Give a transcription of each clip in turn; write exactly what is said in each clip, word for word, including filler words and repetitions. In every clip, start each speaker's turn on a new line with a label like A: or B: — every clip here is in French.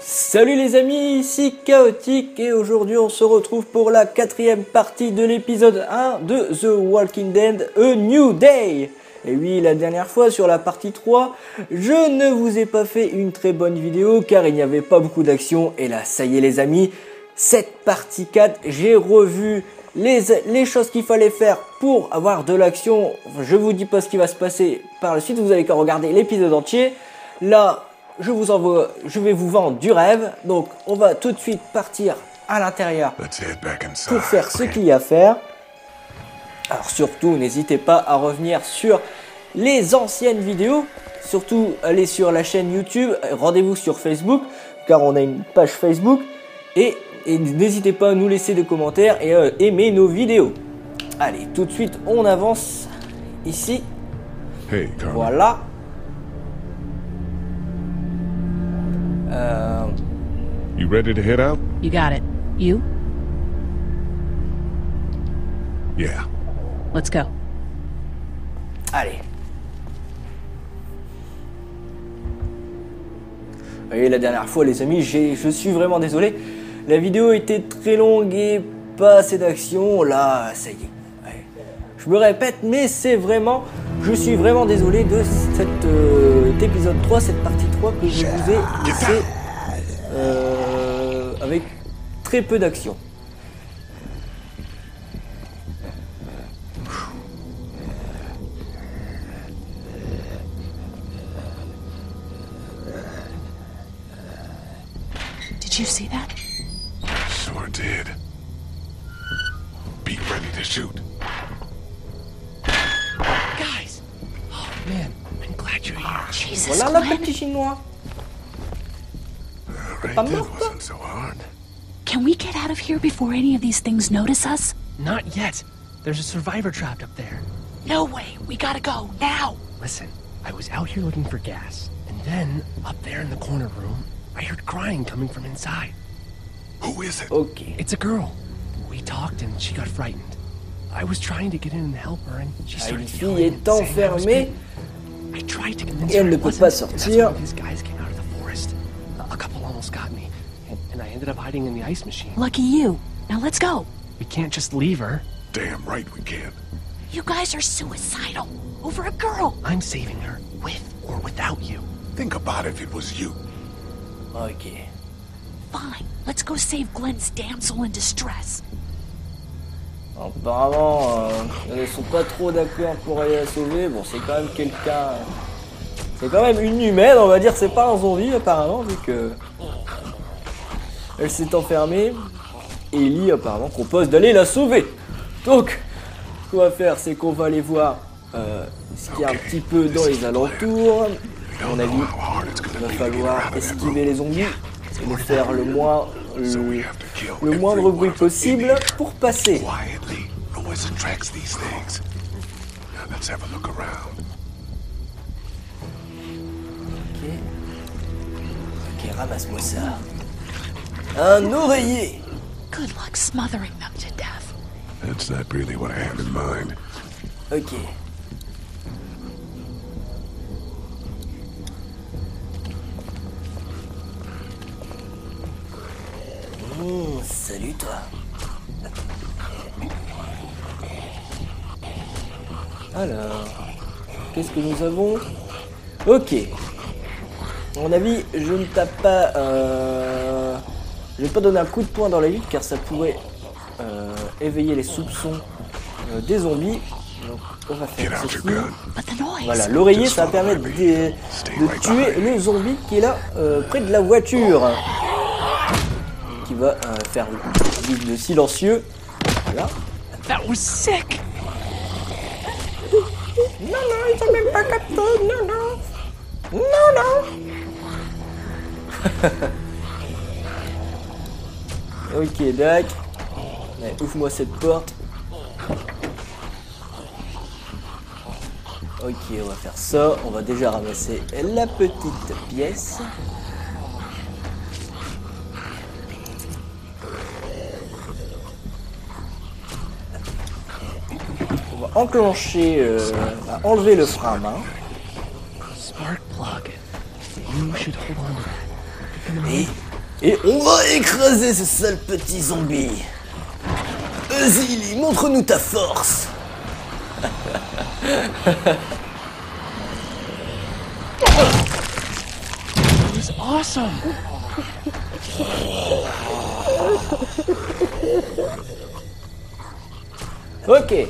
A: Salut les amis, ici Chaotique et aujourd'hui on se retrouve pour la quatrième partie de l'épisode un de The Walking Dead A New Day. Et oui, la dernière fois sur la partie trois, je ne vous ai pas fait une très bonne vidéo car il n'y avait pas beaucoup d'action. Et là, ça y est les amis, cette partie quatre, j'ai revu les, les choses qu'il fallait faire pour avoir de l'action. Je vous dis pas ce qui va se passer par la suite, vous avez qu'à regarder l'épisode entier. Là, je vous envoie, je vais vous vendre du rêve. Donc, on va tout de suite partir à l'intérieur pour faire ce qu'il y a à faire. Alors surtout, n'hésitez pas à revenir sur les anciennes vidéos. Surtout, allez sur la chaîne YouTube. Rendez-vous sur Facebook, car on a une page Facebook. Et, et n'hésitez pas à nous laisser des commentaires et à aimer nos vidéos. Allez, tout de suite, on avance ici.
B: Hey,
A: voilà. Euh...
B: You ready to head out?
C: You got it. You?
B: Yeah.
C: Let's go.
A: Allez. Vous voyez, la dernière fois, les amis, j'ai, je suis vraiment désolé. La vidéo était très longue et pas assez d'action. Là, ça y est. Ouais. Je me répète, mais c'est vraiment... Je suis vraiment désolé de cet euh, épisode trois, cette partie trois que je vous ai laissé euh, avec très peu d'action.
C: Did you see that?
B: Sure did. Be ready to shoot.
D: Guys! Oh man, I'm glad you're here.
C: Jesus,
A: Voilà la
C: Glenn.
A: petite chinois.
B: Right,
A: Pas
B: that
A: mort, quoi.
B: wasn't so hard.
C: Can we get out of here before any of these things notice us?
D: Not yet. There's a survivor trapped up there.
C: No way. We gotta go now.
D: Listen, I was out here looking for gas, and then, up there in the corner room, I heard crying coming from inside.
B: Who is it?
A: Ok.
D: It's a girl. We talked and she got frightened. I was trying to get in and help her, and she
A: Ah,
D: started
A: une fille
D: yelling
A: est
D: and saying I was
A: enfermée.
D: good. I tried to convince
A: Et elle
D: her
A: ne
D: it
A: peut
D: wasn't,
A: pas
D: and that's
A: sortir.
D: when his guys came out of the forest. A a couple almost got me, and, and I ended up hiding in the ice machine.
C: Lucky you. Now let's go.
D: We can't just leave her.
B: Damn right we can.
C: You guys are suicidal. Over a girl.
D: I'm saving her, with or without you.
B: Think about if it was you.
A: Ok.
C: Fine. Let's go save Glenn's damsel in distress.
A: Apparemment, euh, ils ne sont pas trop d'accord pour aller la sauver. Bon, c'est quand même quelqu'un... C'est quand même une humaine, on va dire. C'est pas un zombie, apparemment, vu que... Elle s'est enfermée. Et Ellie, apparemment, propose d'aller la sauver. Donc, ce qu'on va faire, c'est qu'on va aller voir euh, ce qu'il y a un petit peu dans les alentours. À mon avis, il va falloir esquiver les zombies et de faire le moins... Le, le moindre bruit possible pour passer.
B: Quietly. Noise attracts these things. Now let's have a look around.
A: Ok. Ok, ramasse-moi ça. Un oreiller.
C: Good luck smothering them to death.
B: That's not really what I have in mind.
A: Ok. Mmh, salut toi. Alors, qu'est-ce que nous avons? Ok. À mon avis, je ne tape pas... Euh... Je vais pas donner un coup de poing dans la vitre car ça pourrait euh, éveiller les soupçons euh, des zombies. Donc, on va
B: Get
A: faire
B: out
A: ceci.
B: your gun.
C: But the noise.
A: Voilà, l'oreiller, ça va permettre de, de tuer le zombie qui est là, euh, près de la voiture. Qui va euh, faire le, le silencieux. Voilà.
D: That was sick!
A: Non, non, ils ont même pas capté. Non, non. Non, non. Ok, Dac. Allez, ouvre-moi cette porte. Ok, on va faire ça. On va déjà ramasser la petite pièce. On va enclencher, euh, on va enlever le frein à main.
D: Spark plug. You should hold on to that.
A: Et Et on va écraser ce sale petit zombie. Vas-y, Lee, montre-nous ta force.
D: That was awesome.
A: Ok.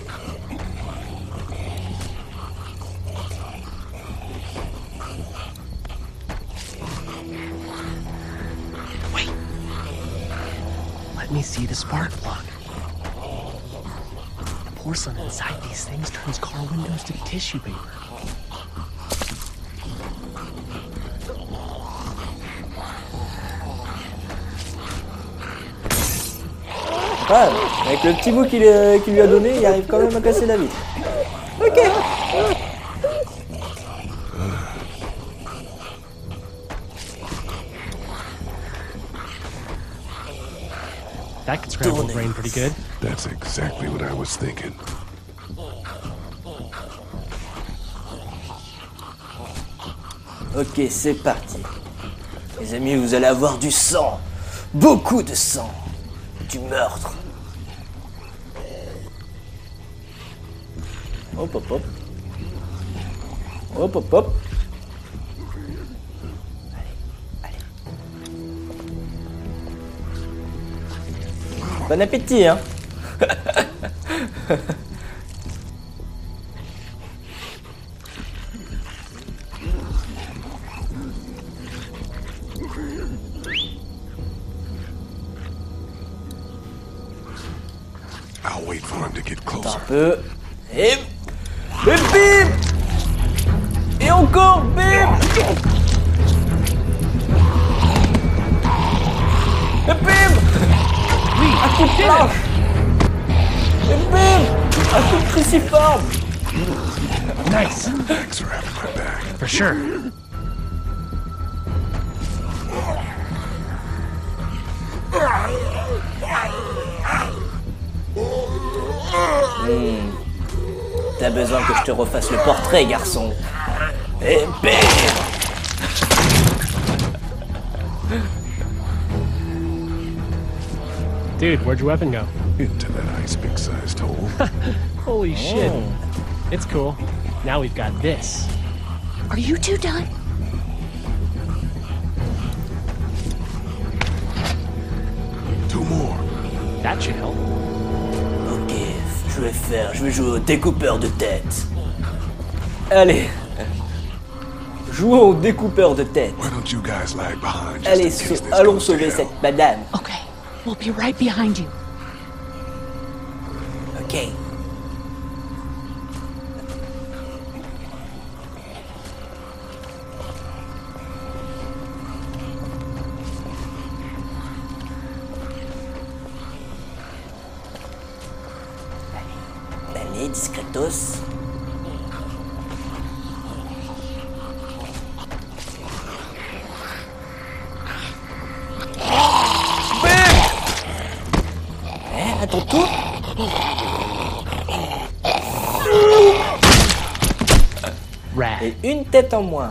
D: Wait. Let me see the spark plug. The porcelain inside these things turns car windows to tissue paper.
A: Ah, avec le petit bout qu'il euh, qu'il lui a donné, il arrive quand même à casser la vitre. Ok.
D: That could scramble the brain pretty good.
B: That's exactly what I was thinking.
A: Ok, c'est parti. Les amis, vous allez avoir du sang. Beaucoup de sang. Du meurtre. Hop hop hop. Hop hop hop. Allez, allez. Bon appétit, hein.
B: I'll wait for him to get
A: Attends
B: closer.
A: un peu. Et... Et bim. Et encore bim. Et bim. Un coup de planche. Et bim. Un coup de cruciforme.
D: Nice.
B: Thanks for having my back.
D: For sure.
A: Hmm. T'as besoin que je te refasse le portrait, garçon. Et bim.
D: Dude, where'd your weapon go?
B: Into that ice big-sized hole.
D: Holy shit.
A: Oh.
D: It's cool. Now we've got this.
C: Are you two done?
B: Two more.
D: That should help.
A: Ok, je vais faire, je vais jouer au découpeur de tête. Allez. Jouons au découpeur de tête.
B: Why don't you guys lag behind just
A: Allez,
B: in case
A: sau-
B: this
A: allons
B: goes to
A: sauver
B: hell?
A: cette madame.
C: Okay, we'll be right behind you.
A: Ok. Allez, allez, discretos. Eh, à ton tour.
D: Rad.
A: Et une tête en moins.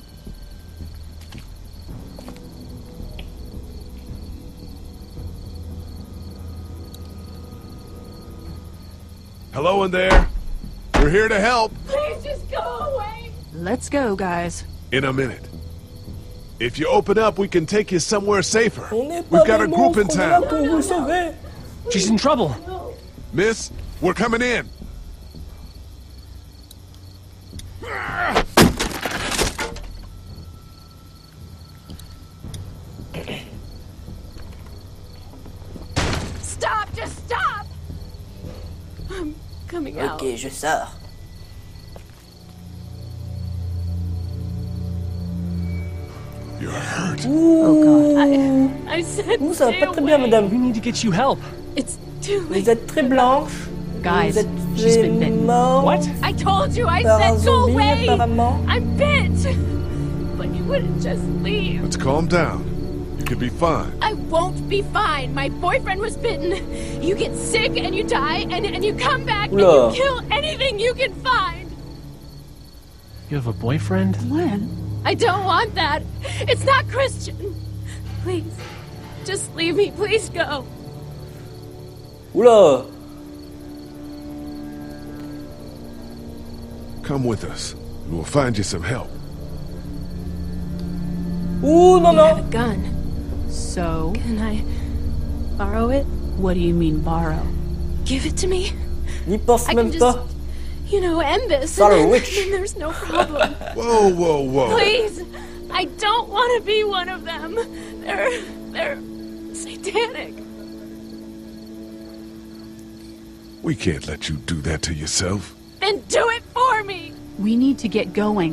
B: Hello in there. We're here to help.
E: Please just go away.
C: Let's go, guys.
B: In a minute. If you open up, we can take you somewhere safer.
A: On n'est pas
B: We've got
A: des
B: a group in
A: monstres, on est là
B: town.
A: pour vous sauver.
D: She's in trouble.
B: Miss, we're coming in.
E: Stop, just stop. I'm coming out.
A: Ok, je sors.
B: You're hurt.
C: Oh god.
E: I, I said
A: Ouh, ça va
E: stay
A: pas très bien,
E: away.
A: madame.
D: We need to get you help.
E: It's too late.
A: Vous êtes très blanche.
C: Guys,
A: Vous êtes
C: she's been bitten.
A: mort
D: What?
E: I told you, I
A: par un
E: said go
A: zombie,
E: away.
A: apparemment.
E: I'm bit. But you wouldn't just leave.
B: Let's calm down. You could be fine.
E: I won't be fine. My boyfriend was bitten. You get sick and you die and, and you come back
A: Oula.
E: and you kill anything you can find.
D: You have a boyfriend?
C: Glenn?
E: I don't want that. It's not Christian. Please, just leave me. Please go.
A: Oula.
B: Come with us. We'll find you some help.
A: Ouh, non,
E: You have a
A: non.
E: gun.
C: So,
E: Can I borrow it?
C: what do you mean borrow?
E: Give it to me.
A: N'y pense
E: I
A: même
E: can
A: pas.
E: just, you know, end this.
A: Sorry,
E: and then,
A: witch.
E: then there's no problem.
B: Whoa, whoa, whoa.
E: Please. I don't want to be one of them. They're, they're satanic.
B: We can't let you do that to yourself.
E: Then do it for me.
C: We need to get going.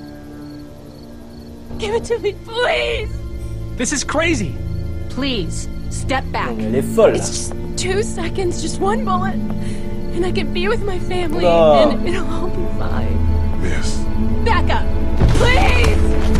E: Give it to me, please.
D: This is crazy.
C: Please, step back.
A: Elle est folle.
E: It's just two seconds, just one bullet, and I can be with my family,
A: No.
E: and it'll all be fine.
B: Miss.
E: Back up, please.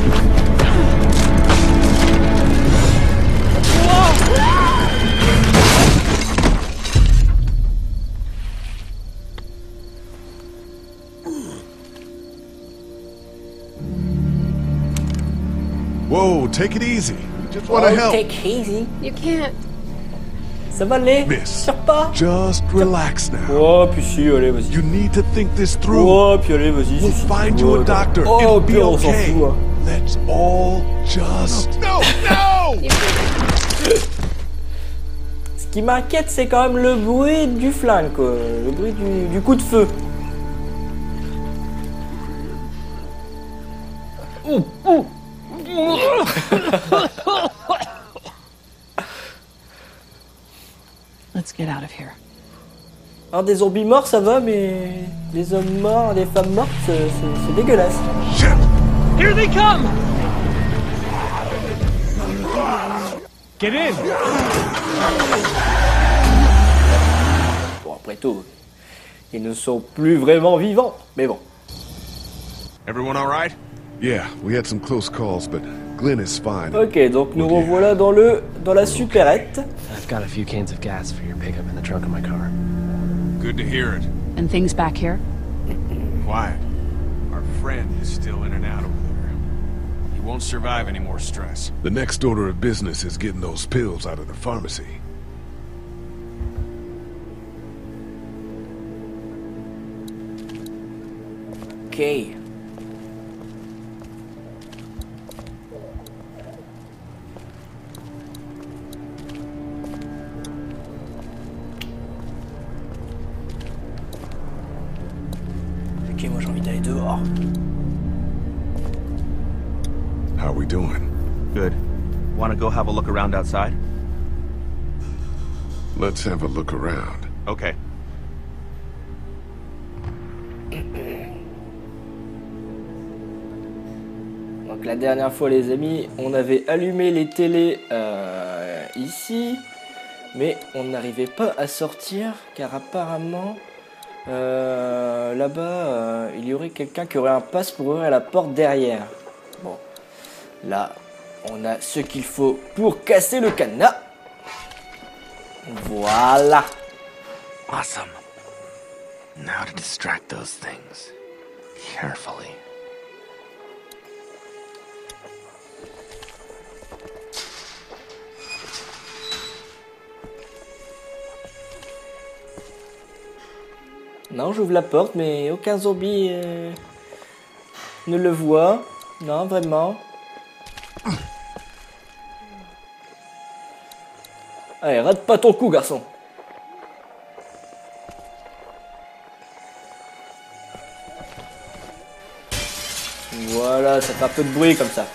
B: Whoa, take it easy. We just want to
A: Oh,
B: help.
A: take easy.
E: You can't.
A: Ça va aller.
B: Miss.
A: Tire pas.
B: Just relax now.
A: Oh, puis si, allez, vas-y.
B: You need to think this through.
A: Oh, puis allez, vas-y.
B: We'll
A: si, si.
B: find you
A: Oh,
B: a doctor.
A: Oh,
B: It'll be
A: puis on s'en
B: okay.
A: fout. Hein.
B: Let's all just... No, no!
A: Ce qui m'inquiète, c'est quand même le bruit du flingue, quoi. Le bruit du, du coup de feu. Ouh, ouh.
C: Let's get out of here.
A: Alors, des zombies morts, ça va, mais des hommes morts, des femmes mortes, c'est c'est- c'est dégueulasse.
B: Shit!
D: Here they come! Get in!
A: Bon, après tout, ils ne sont plus vraiment vivants, mais bon.
B: Everyone all right? Yeah, we had some close calls, but Glenn is fine.
A: Ok, donc nous revoilà dans le dans la supérette.
D: I've got a few cans of gas for your pickup in the trunk of my car.
F: Good to hear it.
C: And things back here?
F: Quiet. Our friend is still in and out over there. He won't survive any more stress.
B: The next order of business is getting those pills out of the pharmacy.
A: Ok. Ok, moi j'ai envie d'aller dehors.
B: How we doing?
G: Good. Want to go have a look around outside?
B: Let's have a look around.
G: Okay.
A: Donc la dernière fois les amis, on avait allumé les télés euh, ici, mais on n'arrivait pas à sortir car apparemment euh, là-bas euh, il y aurait quelqu'un qui aurait un pass pour ouvrir la porte derrière. Bon, là on a ce qu'il faut pour casser le cadenas. Voilà.
G: Awesome. Now to distract those things. Carefully.
A: Non, j'ouvre la porte, mais aucun zombie euh, ne le voit. Non, vraiment. Allez, rate pas ton coup, garçon. Voilà, ça fait un peu de bruit comme ça.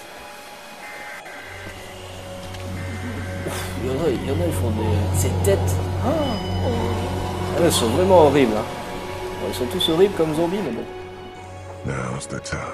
A: Ouf, il y en a, il y en a, ils font des... ces têtes. Ah, ah, elles sont vraiment horribles. Hein. Bon, ils sont tous horribles comme zombies, mais bon.
B: Now's the time.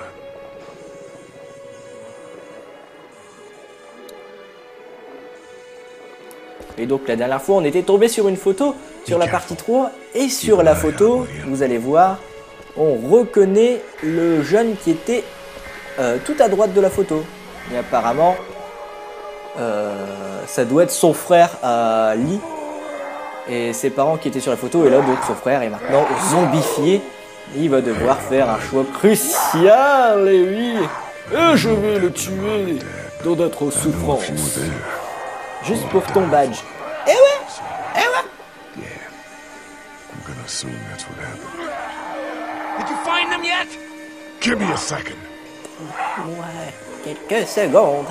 A: Et donc la dernière fois, on était tombé sur une photo sur la partie trois. Et sur la photo, vous allez voir, on reconnaît le jeune qui était euh, tout à droite de la photo. Et apparemment, euh, ça doit être son frère à Lee. Et ses parents qui étaient sur la photo. Et là, donc son frère est maintenant zombifié. Il va devoir faire un choix crucial. Et oui, et je vais le tuer dans notre souffrance. Juste pour ton badge. Eh ouais, eh ouais.
B: Yeah. I'm gonna assume that's what happened.
F: Did you find them yet?
B: Give me a second.
A: Ouais, quelques secondes.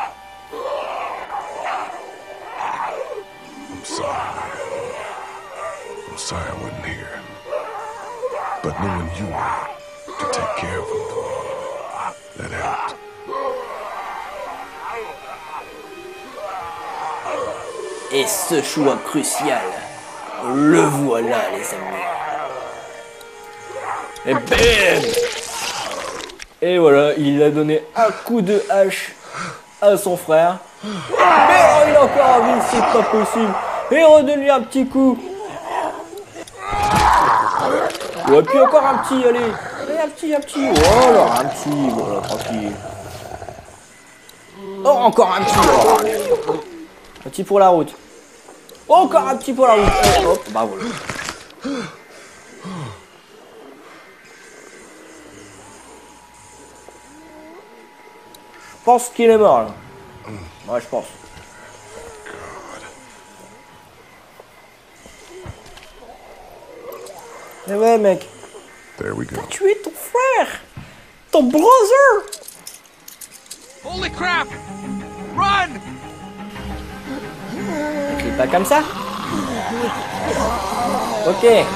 B: I'm sorry. I'm sorry I wasn't here. But knowing you were to take care of them, that helped.
A: Et ce choix crucial, le voilà les amis. Et bam! Et voilà, il a donné un coup de hache à son frère. Mais oh, il a encore envie, c'est pas possible. Et redonne-lui un petit coup. Ouais, puis encore un petit, allez. Allez, un petit, un petit. Voilà, un petit, voilà, tranquille. Oh, encore un petit. Oh, allez. Un petit pour la route. Encore un petit pour la route. Oh, hop, bah voilà. Je pense qu'il est mort là. Ouais, je pense. Mais ouais, mec.
B: There we go.
A: T'as tué ton frère. Ton brother.
F: Holy crap! Run!
A: T'écris pas comme ça. Ok.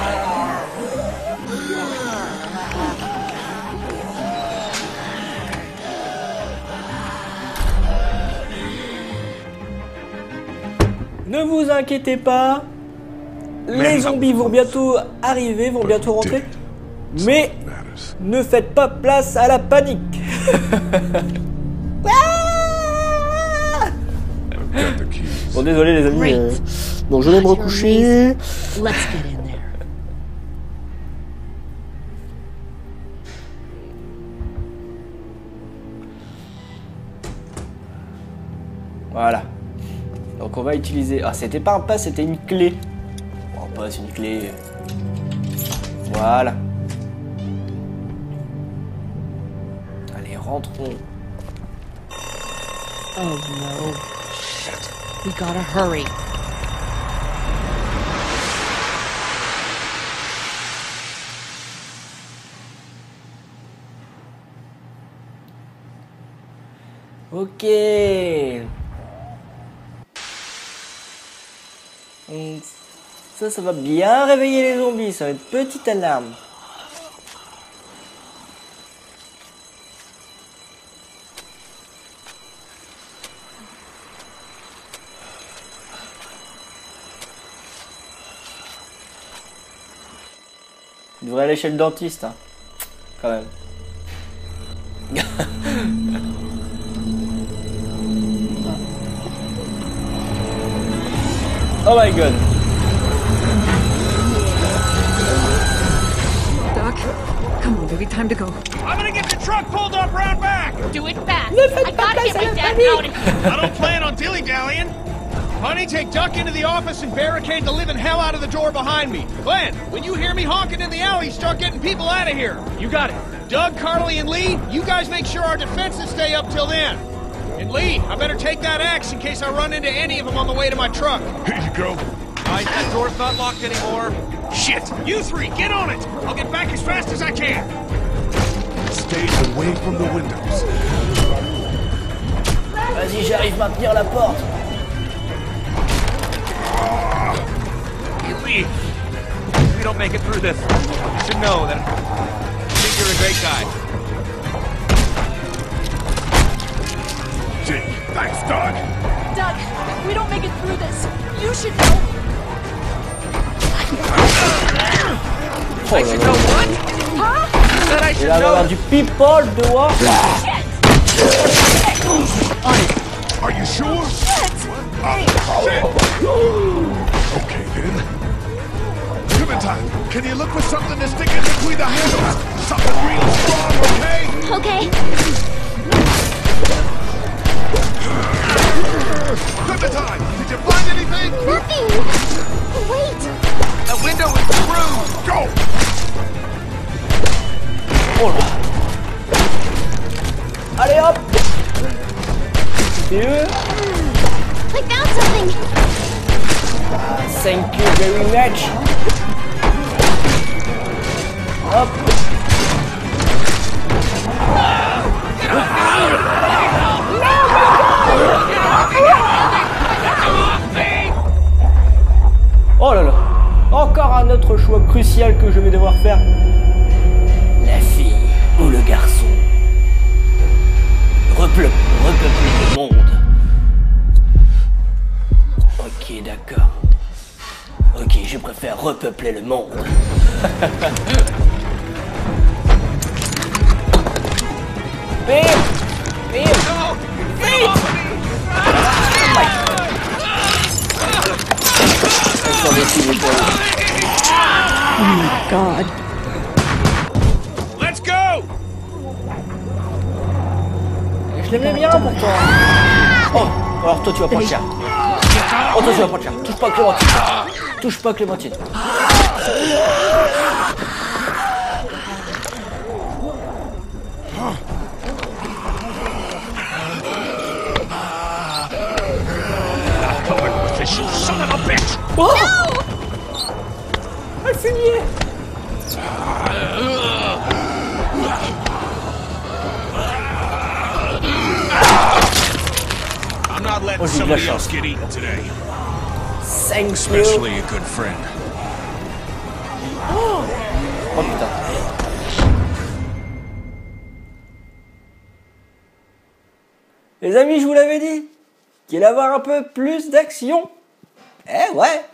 A: Ne vous inquiétez pas, les zombies vont bientôt arriver, vont bientôt rentrer, mais ne faites pas place à la panique. Bon, désolé les amis, euh... bon, je vais me recoucher.
C: Let's get in there.
A: Voilà. Donc on va utiliser... Ah, c'était pas un pas, c'était une clé. Bon, pas, c'est une clé. Voilà. Allez, rentrons.
C: Oh no. Shit. We gotta hurry.
A: Ok. Donc, ça, ça va bien réveiller les zombies. Ça va être petite alarme. Il devrait aller chez le dentiste, hein. Quand même. Oh my god.
H: Doc, come on, baby, time to go.
F: I'm gonna get the truck pulled up round back!
E: Do it fast. I gotta get my dad out of here.
F: I don't plan on dilly-dallying. Honey, take Duck into the office and barricade the living hell out of the door behind me. Glenn, when you hear me honking in the alley, start getting people out of here. You got it. Doug, Carly, and Lee, you guys make sure our defenses stay up till then. And Lee, I better take that axe in case I run into any of them on the way to my truck.
B: Here you go.
F: Alright, that door's not locked anymore. Shit! You three, get on it! I'll get back as fast as I can.
B: Stay away from the windows.
A: Vas-y, j'arrive à maintenir la porte.
G: Hey, Lee, if we don't make it through this, you should know that I think you're a great guy.
B: Gee, thanks, Doc.
E: Doug, if we don't make it through this, you should know.
G: I should know what?
E: Huh?
G: You said I
A: Il
G: should
A: va y avoir
G: know.
A: du people dehors.
B: Are you sure? Oh, shit. Okay, then. Clementine, can you look for something to stick in between the handles? Something real strong, okay?
E: Okay.
B: Clementine, did you find anything?
E: Nothing. Wait.
G: The window is through.
B: Go!
A: Oh là. Allez hop. Mieux.
E: I found something!
A: Ah, thank you very much. Hop. Oh là là. Encore un autre choix crucial que je vais devoir faire. La fille ou le garçon. Repeupler le monde. Ok, d'accord. Ok, je préfère repeupler le monde. Bim! Bim! Vite!
H: Oh my god.
F: Let's go!
A: Je l'aimais bien pourtant. Oh, alors toi tu vas prendre cher. Oh toi tu vas prendre cher. Touche pas à Clémentine. Touche pas à Clémentine.
B: Son of a bitch!
A: Oh no! Un fumier!
B: I'm not letting
A: Oh, j'ai de la
B: somebody
A: chance.
B: else get eaten today.
A: Thank you.
B: Especially a good friend.
A: Oh putain. Les amis, je vous l'avais dit qu'il allait avoir un peu plus d'action. Eh ouais.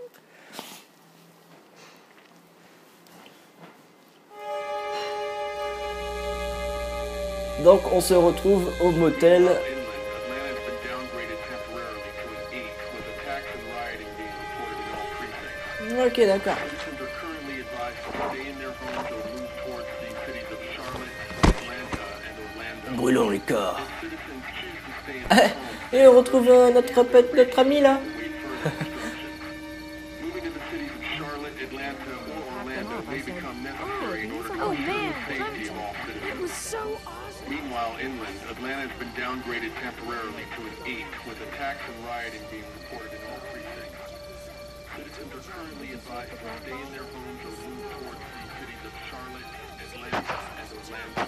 A: Donc on se retrouve au motel. Ok, d'accord. Brûlons les corps. Et on retrouve euh, notre, pote- notre ami là.
E: Oh man, Clementine, that was so awesome!
I: Meanwhile, inland, Atlanta has been downgraded temporarily to an eight, with attacks and rioting being reported in all precincts. Citizens are currently advised to stay in their homes or move towards the cities of Charlotte, Atlanta, and Orlando.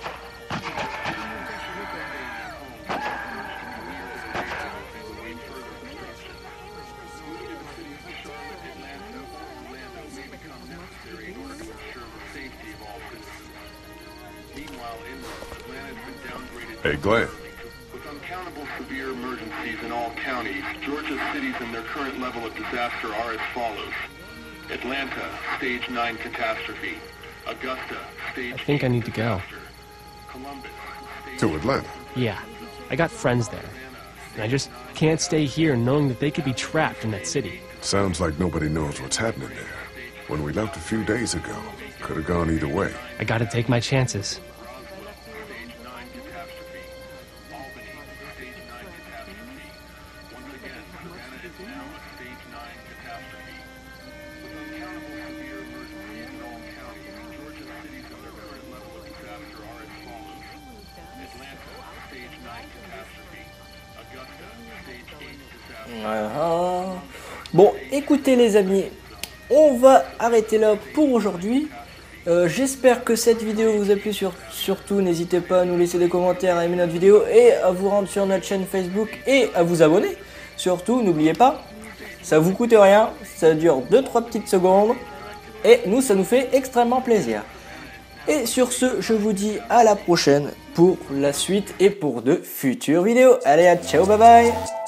B: Hey, Glenn.
I: With uncountable severe emergencies in all counties, Georgia's cities and their current level of disaster are as follows. Atlanta, stage nine catastrophe. Augusta, stage
D: I think I need to go.
I: Columbus, stage
B: To Atlanta.
D: Yeah, I got friends there. And I just can't stay here knowing that they could be trapped in that city.
B: Sounds like nobody knows what's happening there. When we left a few days ago, could have gone either way.
D: I gotta take my chances.
A: Uh-huh. Bon, écoutez les amis, on va arrêter là pour aujourd'hui. Euh, J'espère que cette vidéo vous a plu. Sur, surtout, n'hésitez pas à nous laisser des commentaires, à aimer notre vidéo et à vous rendre sur notre chaîne Facebook et à vous abonner. Surtout, n'oubliez pas, ça vous coûte rien, ça dure deux trois petites secondes et nous, ça nous fait extrêmement plaisir. Et sur ce, je vous dis à la prochaine pour la suite et pour de futures vidéos. Allez, à ciao, bye bye.